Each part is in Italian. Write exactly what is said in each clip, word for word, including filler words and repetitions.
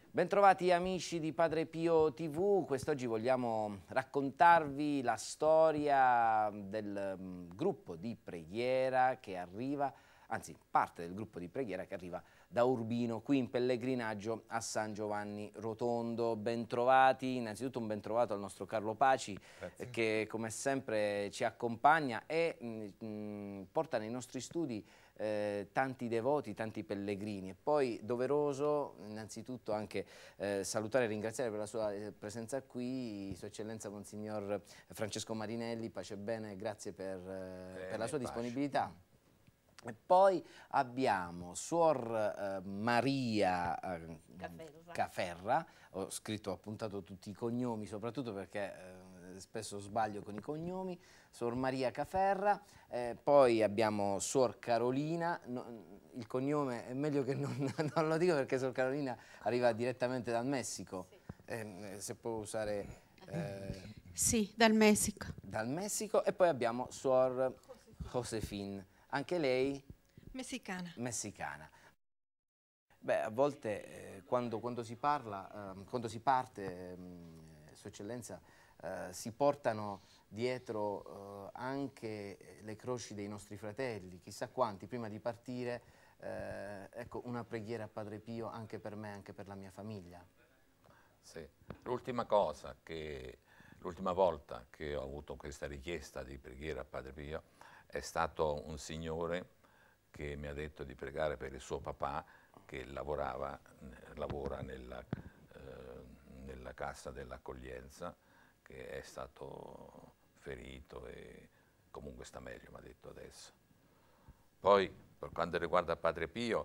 Bentrovati amici di Padre Pio tivù, quest'oggi vogliamo raccontarvi la storia del um, gruppo di preghiera che arriva, anzi parte del gruppo di preghiera che arriva da Urbino, qui in pellegrinaggio a San Giovanni Rotondo. Bentrovati, innanzitutto un bentrovato al nostro Carlo Paci eh, che come sempre ci accompagna e mh, mh, porta nei nostri studi Eh, tanti devoti, tanti pellegrini. E poi doveroso innanzitutto anche eh, salutare e ringraziare per la sua eh, presenza qui Sua Eccellenza Monsignor Francesco Marinelli, pace e bene, grazie per, eh, bene, per la sua pace. disponibilità. E poi abbiamo Suor eh, Maria eh, Caferra. Caferra, ho scritto, ho appuntato tutti i cognomi, soprattutto perché eh, spesso sbaglio con i cognomi, Suor Maria Caferra, eh, poi abbiamo Suor Carolina, no, il cognome è meglio che non, non lo dico perché Suor Carolina arriva direttamente dal Messico, sì. eh, se può usare... Eh, sì, dal Messico. Dal Messico, e poi abbiamo Suor Josefin. Anche lei? Messicana. Messicana. Beh, a volte eh, quando, quando si parla, eh, quando si parte, eh, Sua Eccellenza, eh, si portano dietro eh, anche le croci dei nostri fratelli, chissà quanti, prima di partire, eh, ecco, una preghiera a Padre Pio anche per me, anche per la mia famiglia. Sì, l'ultima cosa che, l'ultima volta che ho avuto questa richiesta di preghiera a Padre Pio è stato un signore che mi ha detto di pregare per il suo papà che lavorava, lavora nella, eh, nella cassa dell'accoglienza, che è stato ferito e comunque sta meglio, mi ha detto adesso. Poi per quanto riguarda Padre Pio,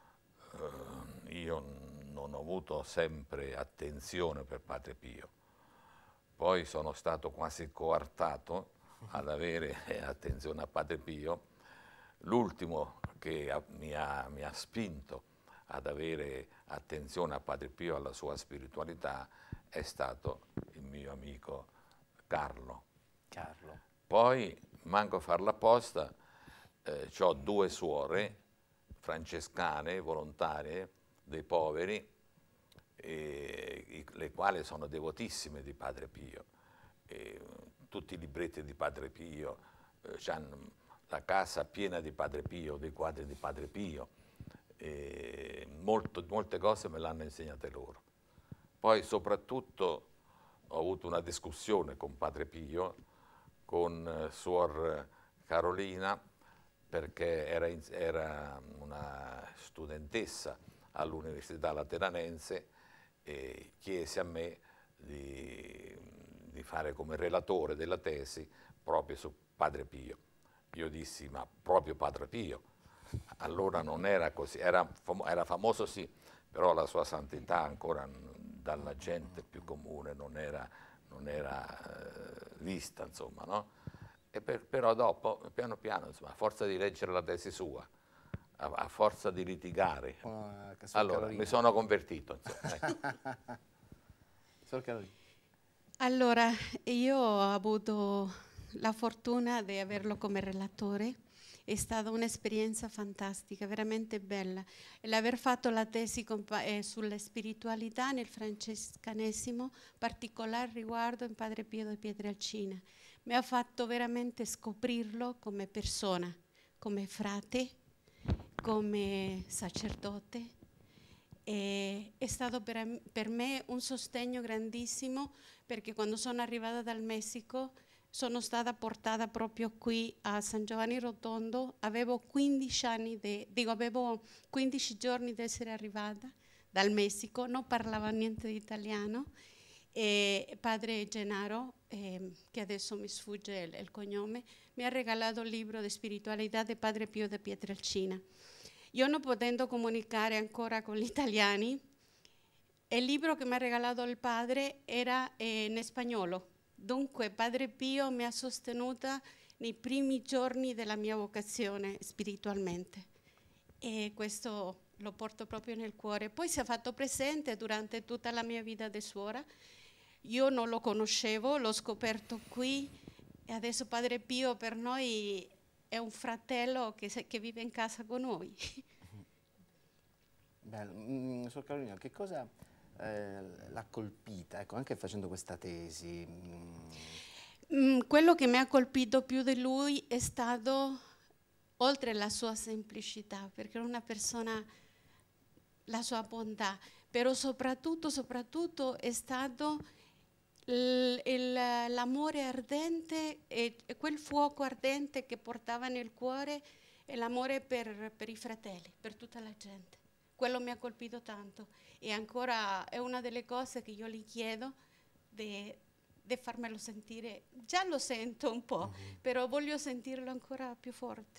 eh, io non ho avuto sempre attenzione per Padre Pio, poi sono stato quasi coartato ad avere attenzione a Padre Pio. L'ultimo che ha, mi, ha, mi ha spinto ad avere attenzione a Padre Pio, alla sua spiritualità, è stato il mio amico Carlo. Carlo. Poi, manco a farla apposta, eh, ho due suore francescane, volontarie, dei poveri, e, i, le quali sono devotissime di Padre Pio. E, tutti i libretti di Padre Pio, eh, c'hanno la casa piena di Padre Pio, dei quadri di Padre Pio, e molto, molte cose me l'hanno insegnate loro. Poi soprattutto ho avuto una discussione con Padre Pio, con eh, Suor Carolina, perché era, in, era una studentessa all'Università Lateranense e chiese a me di, di fare come relatore della tesi proprio su Padre Pio. Io dissi, ma proprio Padre Pio? Allora non era così, era, fam era famoso sì, però la sua santità ancora dalla gente più comune non era, non era eh, vista, insomma, no? E per, però dopo, piano piano, insomma, a forza di leggere la tesi sua, a, a forza di litigare, oh, allora Carolina. Mi sono convertito, insomma. Ecco. Allora, io ho avuto la fortuna di averlo come relatore, è stata un'esperienza fantastica, veramente bella. E l'aver fatto la tesi eh, sulla spiritualità nel francescanesimo, particolare riguardo in Padre Pio di Pietrelcina, mi ha fatto veramente scoprirlo come persona, come frate, come sacerdote. E è stato per, per me un sostegno grandissimo, perché quando sono arrivata dal Messico sono stata portata proprio qui a San Giovanni Rotondo, avevo quindici anni, de, dico avevo quindici giorni di essere arrivata dal Messico, non parlavo niente di italiano, e padre Gennaro, eh, che adesso mi sfugge il, il cognome, mi ha regalato il libro di spiritualità di Padre Pio di Pietrelcina. Io non potendo comunicare ancora con gli italiani, il libro che mi ha regalato il padre era eh, in spagnolo. Dunque Padre Pio mi ha sostenuta nei primi giorni della mia vocazione spiritualmente, e questo lo porto proprio nel cuore. Poi si è fatto presente durante tutta la mia vita di suora. Io non lo conoscevo, l'ho scoperto qui, e adesso Padre Pio per noi è un fratello che, che vive in casa con noi. Bello. Mm, Suor Carolina, che cosa eh, l'ha colpita, ecco, anche facendo questa tesi? Mm. Mm, quello che mi ha colpito più di lui è stato, oltre la sua semplicità, perché era una persona, la sua bontà, però soprattutto, soprattutto è stato l'amore ardente e, e quel fuoco ardente che portava nel cuore e l'amore per, per i fratelli, per tutta la gente. Quello mi ha colpito tanto e ancora è una delle cose che io gli chiedo di farmelo sentire. Già lo sento un po', mm-hmm. però voglio sentirlo ancora più forte.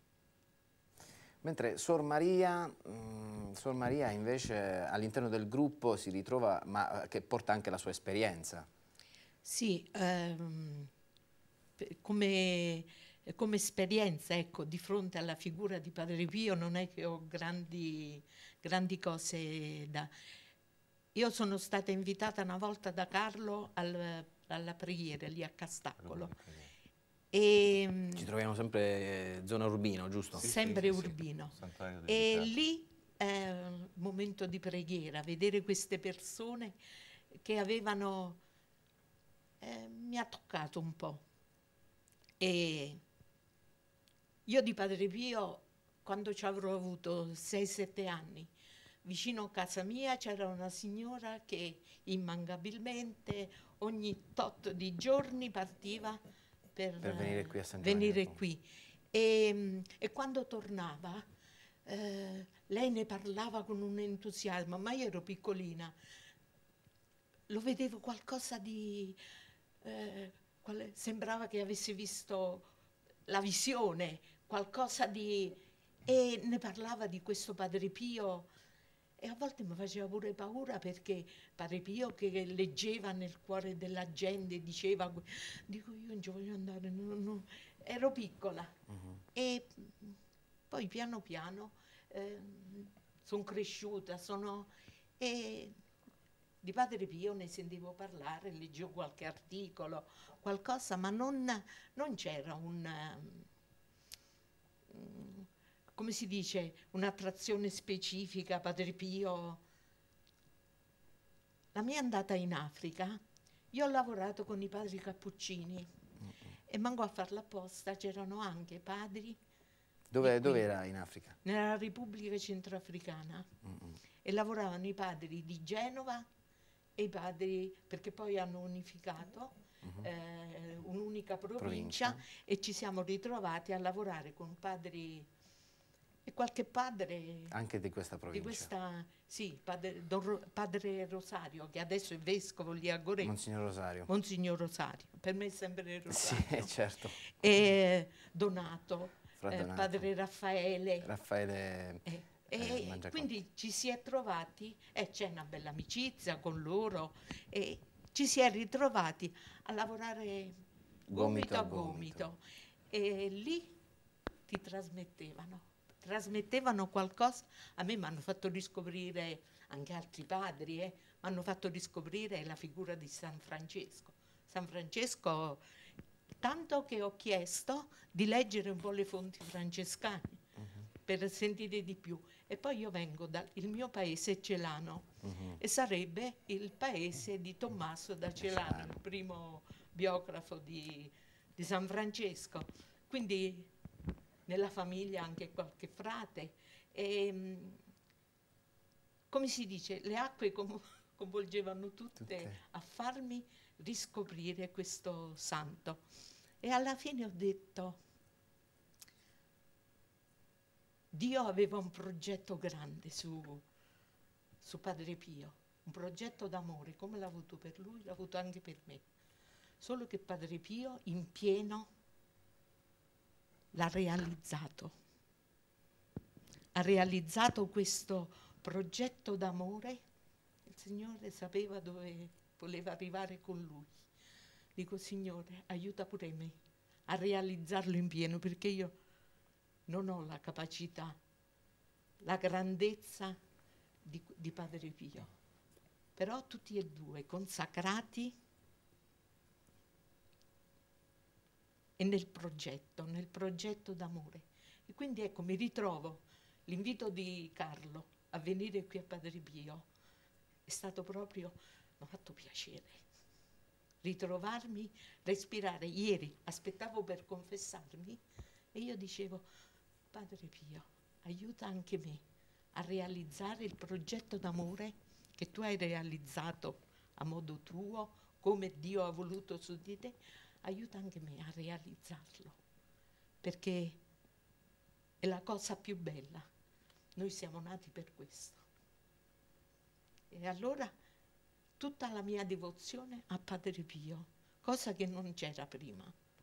Mentre Suor Maria, mh, Suor Maria invece all'interno del gruppo si ritrova, ma che porta anche la sua esperienza. Sì, ehm, come, come esperienza, ecco, di fronte alla figura di Padre Pio non è che ho grandi, grandi cose da... Io sono stata invitata una volta da Carlo al, alla preghiera lì a Castacolo. E, ci troviamo sempre zona Urbino, giusto? Sì, sempre sì, Urbino. Sì, sì. E lì è un momento di preghiera, vedere queste persone che avevano... Eh, mi ha toccato un po'. E io di Padre Pio, quando ci avrò avuto sei sette anni, vicino a casa mia c'era una signora che immancabilmente ogni tot di giorni partiva per, per venire qui a San venire qui. E, e quando tornava eh, lei ne parlava con un entusiasmo, ma io ero piccolina, lo vedevo qualcosa di... Eh, quale, sembrava che avesse visto la visione, qualcosa di... e ne parlava di questo Padre Pio e a volte mi faceva pure paura perché Padre Pio che leggeva nel cuore della gente, diceva, dico io non ci voglio andare, no, no. Ero piccola. Uh-huh. E poi piano piano eh, sono cresciuta, sono... E, di Padre Pio ne sentivo parlare, leggevo qualche articolo, qualcosa, ma non, non c'era un, um, come si dice, un'attrazione specifica, Padre Pio. La mia andata in Africa, io ho lavorato con i padri cappuccini mm-hmm. e manco a farla apposta, c'erano anche padri. Dove, dove era in Africa? Nella Repubblica Centroafricana. Mm-hmm. E lavoravano i padri di Genova e i padri, perché poi hanno unificato uh-huh. eh, un'unica provincia, provincia e ci siamo ritrovati a lavorare con padri e qualche padre anche di questa provincia. Di questa, sì, padre, Don, padre Rosario, che adesso è vescovo lì a Goretto. Monsignor Rosario. Monsignor Rosario, per me è sempre Rosario. Sì, certo. E Donato, Fra Donato. Eh, padre Raffaele. Raffaele. Eh, E eh, quindi ci si è trovati e c'è una bella amicizia con loro e ci si è ritrovati a lavorare gomito, gomito a gomito. gomito e lì ti trasmettevano, trasmettevano qualcosa. A me mi hanno fatto riscoprire, anche altri padri, eh, mi hanno fatto riscoprire la figura di San Francesco. San Francesco, tanto che ho chiesto di leggere un po' le fonti francescane per sentire di più. E poi io vengo dal il mio paese è Celano uh-huh. e sarebbe il paese di Tommaso da Celano, il primo biografo di, di San Francesco. Quindi nella famiglia anche qualche frate. E, come si dice, le acque com- convolgevano tutte, tutte a farmi riscoprire questo santo. E alla fine ho detto, Dio aveva un progetto grande su, su Padre Pio, un progetto d'amore, come l'ha avuto per lui, l'ha avuto anche per me. Solo che Padre Pio in pieno l'ha realizzato. Ha realizzato questo progetto d'amore, il Signore sapeva dove voleva arrivare con lui. Dico, Signore, aiuta pure me a realizzarlo in pieno, perché io non ho la capacità, la grandezza di, di Padre Pio. Però tutti e due consacrati e nel progetto, nel progetto d'amore. E quindi ecco, mi ritrovo l'invito di Carlo a venire qui a Padre Pio, è stato proprio, mi ha fatto piacere ritrovarmi, respirare. Ieri aspettavo per confessarmi e io dicevo, Padre Pio, aiuta anche me a realizzare il progetto d'amore che tu hai realizzato a modo tuo, come Dio ha voluto su di te, aiuta anche me a realizzarlo, perché è la cosa più bella. Noi siamo nati per questo. E allora tutta la mia devozione a Padre Pio, cosa che non c'era prima.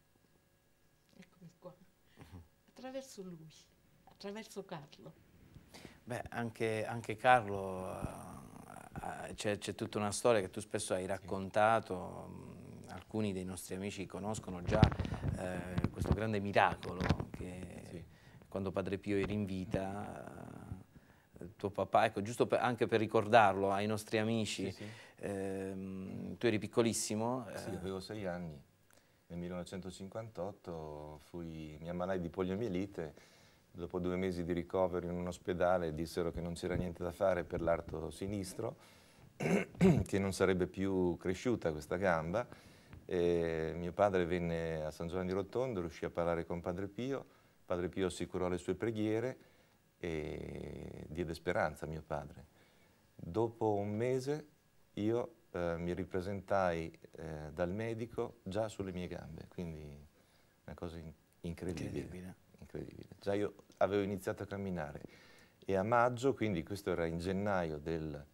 Eccomi qua, attraverso lui, attraverso Carlo. Beh, anche, anche Carlo, uh, c'è tutta una storia che tu spesso hai raccontato, um, alcuni dei nostri amici conoscono già uh, questo grande miracolo che sì. Quando Padre Pio era in vita, uh, tuo papà, ecco, giusto per, anche per ricordarlo ai nostri amici, sì, sì. Ehm, tu eri piccolissimo. Sì, avevo sei anni. Nel millenovecentocinquantotto fui, mi ammalai di poliomielite. Dopo due mesi di ricovero in un ospedale dissero che non c'era niente da fare per l'arto sinistro, che non sarebbe più cresciuta questa gamba. E mio padre venne a San Giovanni di Rotondo, riuscì a parlare con Padre Pio. Padre Pio assicurò le sue preghiere e diede speranza a mio padre. Dopo un mese io eh, mi ripresentai eh, dal medico già sulle mie gambe, quindi una cosa in incredibile, incredibile. incredibile. Già io avevo iniziato a camminare e a maggio, quindi questo era in gennaio del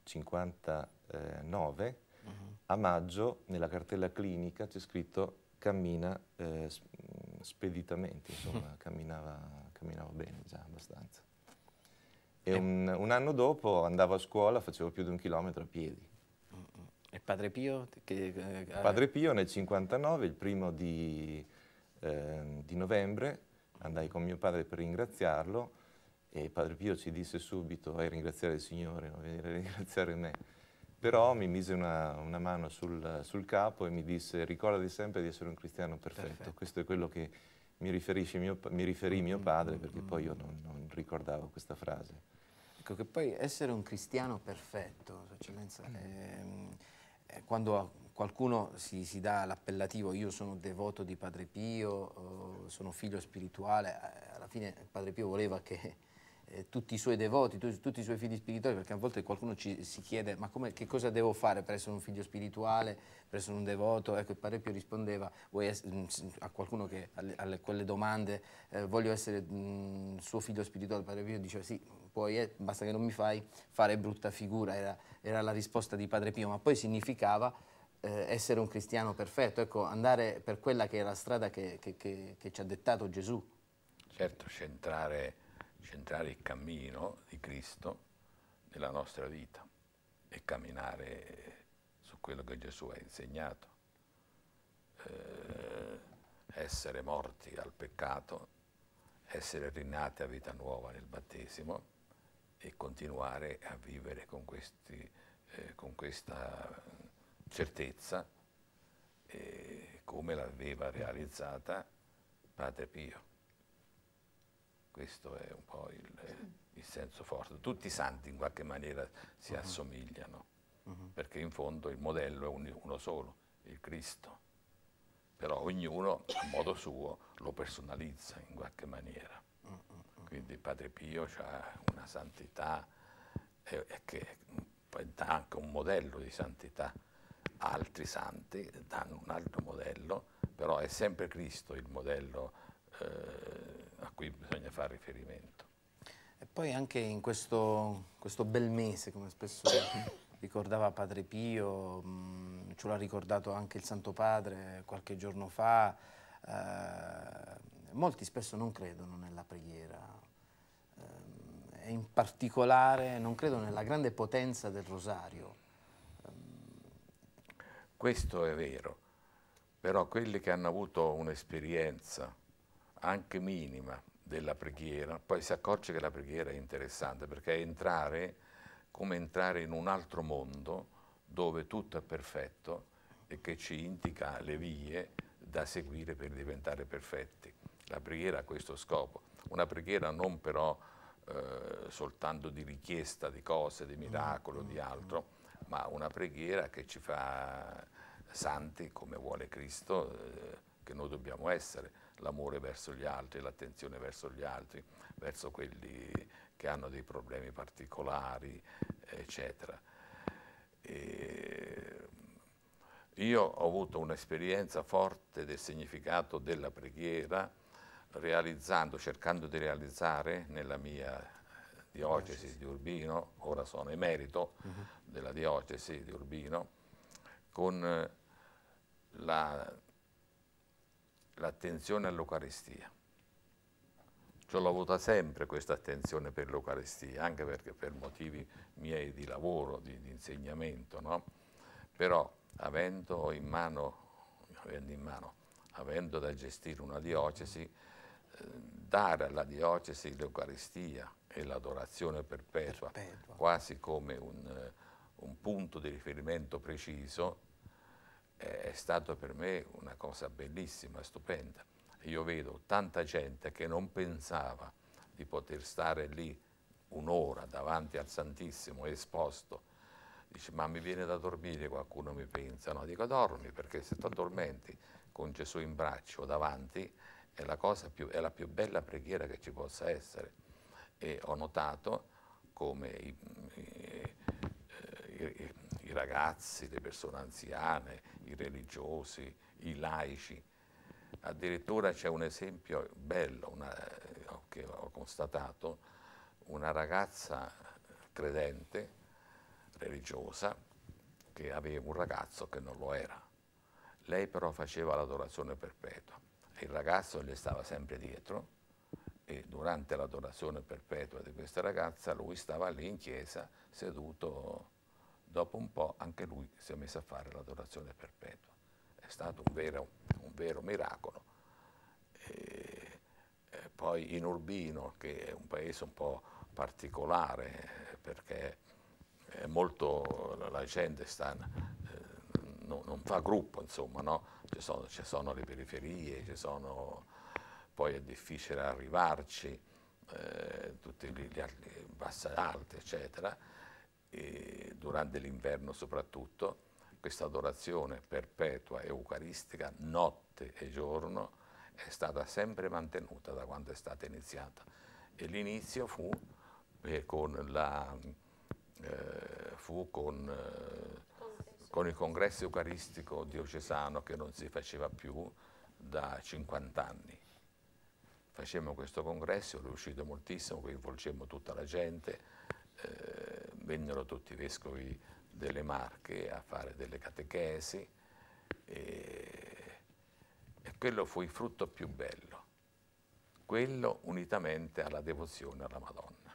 cinquantanove, uh-huh. A maggio nella cartella clinica c'è scritto cammina eh, speditamente, insomma camminava, camminava bene già abbastanza. E un, un anno dopo andavo a scuola, facevo più di un chilometro a piedi. E Padre Pio? Che, eh, Padre Pio nel cinquantanove, il primo di, eh, di novembre, andai con mio padre per ringraziarlo e Padre Pio ci disse subito: vai a ringraziare il Signore, non venire a ringraziare me. Però mi mise una, una mano sul, sul capo e mi disse: ricordati sempre di essere un cristiano perfetto. perfetto. Questo è quello che mi, riferisce mio, mi riferì mio padre, perché poi io non, non ricordavo questa frase. Ecco, che poi essere un cristiano perfetto, Sua Eccellenza, ehm, eh, quando qualcuno si, si dà l'appellativo io sono devoto di Padre Pio, eh, sono figlio spirituale, eh, alla fine Padre Pio voleva che eh, tutti i suoi devoti, tu, tutti i suoi figli spirituali, perché a volte qualcuno ci, si chiede ma come, che cosa devo fare per essere un figlio spirituale, per essere un devoto? Ecco, il Padre Pio rispondeva vuoi essere, a qualcuno che alle, alle quelle domande eh, voglio essere mh, suo figlio spirituale, il Padre Pio diceva sì, puoi, eh, basta che non mi fai fare brutta figura, era, era la risposta di Padre Pio, ma poi significava eh, essere un cristiano perfetto, ecco, andare per quella che è la strada che, che, che, che ci ha dettato Gesù. Certo, centrare, centrare il cammino di Cristo nella nostra vita e camminare su quello che Gesù ha insegnato, eh, essere morti al peccato, essere rinati a vita nuova nel battesimo e continuare a vivere con, questi, eh, con questa certezza eh, come l'aveva realizzata Padre Pio. Questo è un po' il, il senso forte. Tutti i santi in qualche maniera si uh-huh. assomigliano, uh-huh. perché in fondo il modello è un, uno solo, il Cristo. Però ognuno a modo suo lo personalizza in qualche maniera. Quindi Padre Pio ha una santità eh, che dà anche un modello di santità. Altri santi danno un altro modello, però è sempre Cristo il modello eh, a cui bisogna fare riferimento. E poi anche in questo, questo bel mese, come spesso ricordava Padre Pio, mh, ce l'ha ricordato anche il Santo Padre qualche giorno fa, eh, molti spesso non credono nella preghiera, eh, e in particolare non credono nella grande potenza del rosario. Questo è vero, però quelli che hanno avuto un'esperienza anche minima della preghiera, poi si accorge che la preghiera è interessante, perché è entrare come entrare in un altro mondo dove tutto è perfetto e che ci indica le vie da seguire per diventare perfetti. La preghiera ha questo scopo, una preghiera non però eh, soltanto di richiesta di cose, di miracolo, di altro, ma una preghiera che ci fa santi come vuole Cristo, eh, che noi dobbiamo essere, l'amore verso gli altri, l'attenzione verso gli altri, verso quelli che hanno dei problemi particolari, eccetera. E io ho avuto un'esperienza forte del significato della preghiera, realizzando, cercando di realizzare nella mia diocesi di Urbino, ora sono emerito uh-huh. della diocesi di Urbino, con l'attenzione la, all'Eucaristia. Ce l'ho avuta sempre questa attenzione per l'Eucaristia, anche perché per motivi miei di lavoro, di, di insegnamento, no? Però avendo in mano, avendo in mano, avendo da gestire una diocesi, eh, dare alla diocesi l'Eucaristia e l'adorazione perpetua, perpetua, quasi come un, un punto di riferimento preciso, eh, è stato per me una cosa bellissima, stupenda. Io vedo tanta gente che non pensava di poter stare lì un'ora davanti al Santissimo esposto. Dice, ma mi viene da dormire, qualcuno mi pensa. No, dico dormi, perché se tu addormenti con Gesù in braccio davanti è la cosa più, è la più bella preghiera che ci possa essere. E ho notato come i, i, i, i ragazzi, le persone anziane, i religiosi, i laici, addirittura c'è un esempio bello una, che ho constatato, una ragazza credente, religiosa, che aveva un ragazzo che non lo era. Lei però faceva l'adorazione perpetua. Il ragazzo le stava sempre dietro e durante l'adorazione perpetua di questa ragazza lui stava lì in chiesa seduto. Dopo un po' anche lui si è messo a fare l'adorazione perpetua. È stato un vero, un vero miracolo. E, e poi in Urbino, che è un paese un po' particolare, perché è molto, la gente sta, eh, non, non fa gruppo, insomma, no? Ci sono, ci sono le periferie, ci sono, poi è difficile arrivarci, eh, tutti gli, gli basse alte, eccetera, e durante l'inverno soprattutto, questa adorazione perpetua eucaristica, notte e giorno, è stata sempre mantenuta da quando è stata iniziata. E l'inizio fu, eh, con, la, eh, fu con, eh, con il congresso eucaristico diocesano, che non si faceva più da cinquanta anni. Facemmo questo congresso, è riuscito moltissimo, coinvolgemmo tutta la gente, eh, vennero tutti i vescovi delle Marche a fare delle catechesi e, e quello fu il frutto più bello, quello unitamente alla devozione alla Madonna.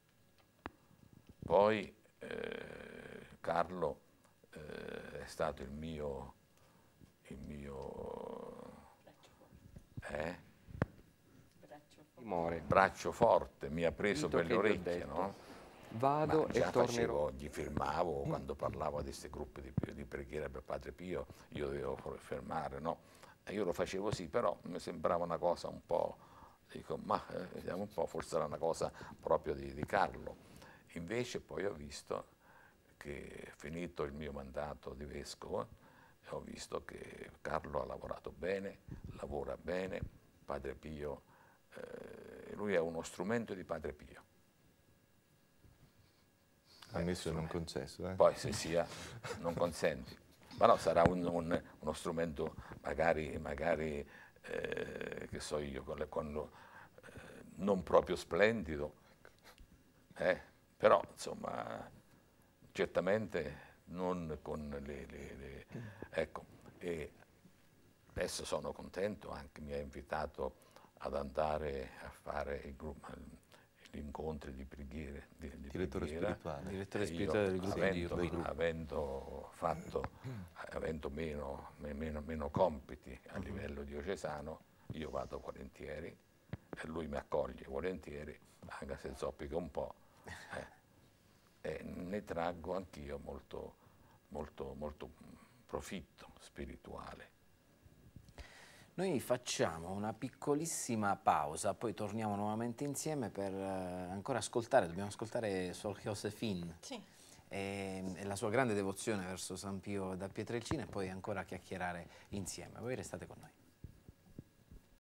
Poi eh, Carlo eh, è stato il mio, il mio eh? braccio, braccio forte, mi ha preso per le orecchie, no? Vado Ma e già tornerò. Facevo, gli firmavo quando parlavo di questi gruppi di, di preghiera per Padre Pio, io dovevo fermare, no? E io lo facevo sì, però mi sembrava una cosa un po', dico, ma eh, vediamo un po', forse era una cosa proprio di, di Carlo. Invece poi ho visto che, finito il mio mandato di vescovo, ho visto che Carlo ha lavorato bene, lavora bene, Padre Pio, eh, lui è uno strumento di Padre Pio. Ammesso e non concesso. Eh? Poi se sia, non consenti. Ma no, sarà un, un, uno strumento magari, magari eh, che so io, con, le, con lo, eh, non proprio splendido, eh? Però insomma, certamente non con le... le, le ecco, e adesso sono contento, anche mi ha invitato ad andare a fare il gruppo, gli incontri di preghiera, di, di direttore preghiera. spirituale, direttore spirituale del gruppo avendo, di avendo, avendo fatto, avendo meno, meno, meno compiti a livello diocesano, io vado volentieri e lui mi accoglie volentieri, anche se zoppica un po', eh, e ne traggo anch'io molto, molto, molto profitto spirituale. Noi facciamo una piccolissima pausa, poi torniamo nuovamente insieme per uh, ancora ascoltare, dobbiamo ascoltare Sor Joséphine. Sì. e, e la sua grande devozione verso San Pio da Pietrelcina e poi ancora chiacchierare insieme. Voi restate con noi.